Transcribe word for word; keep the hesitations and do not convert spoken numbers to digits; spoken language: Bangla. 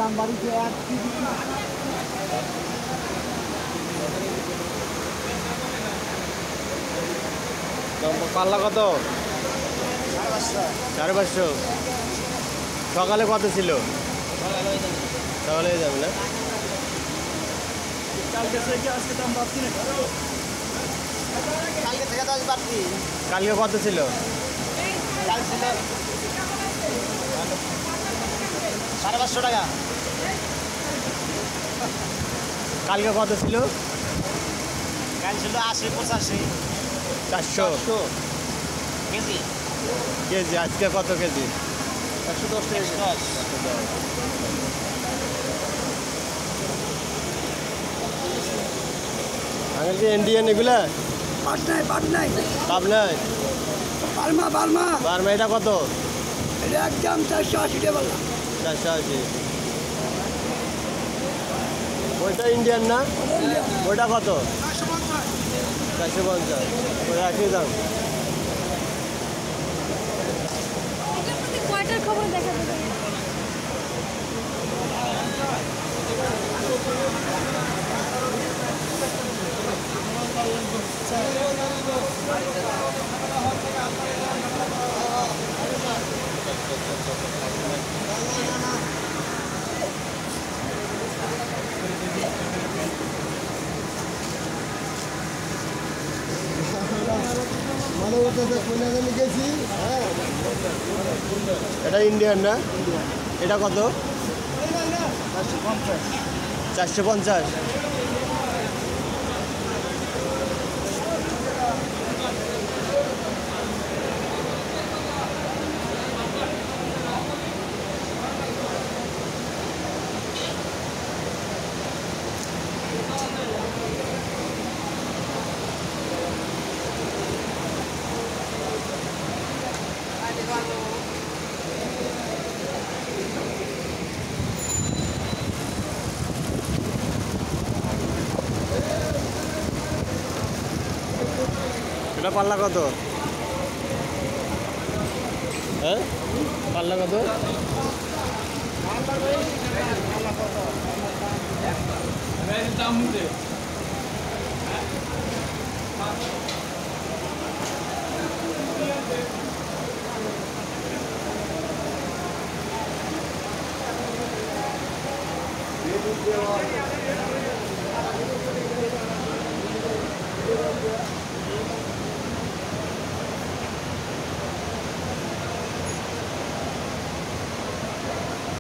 দাম বাড়িয়েছে এক পাল্লা কত? সাড়ে পাঁচশো। সকালে কত ছিল? সকালে হয়ে যাবে না? কালকে থেকে আজকে দাম বাড়ছি না, কালকে থেকে তো আজ বাড়ছি। কালকে কত ছিল? কাল ছিল সাড়ে পাঁচশো টাকা। কালকে কত ছিল? কাল ছিল আশি পঁচাশি চারশো কেজি। কেজি আজকে কত কেজি? একশো দশ টাকা দশ। আগে কি ইন্ডিয়ান এগুলা? পাটনায় পাটনায় পাবনায় বার্মা বার্মা বার্মা। এটা কত? এটা একদম চারশো আশি টাকা বললাম। চারশো আশি। ওইটা ইন্ডিয়ান না? ওইটা কত? চারশো পঞ্চাশ। ওটা একই দাম। কয়টার খবর দেখা যাবে? এটা ইন্ডিয়ান না? এটা কত? চারশো পঞ্চাশ। এটা পাল্লা কত? হ্যাঁ পাল্লা কত? Yeah.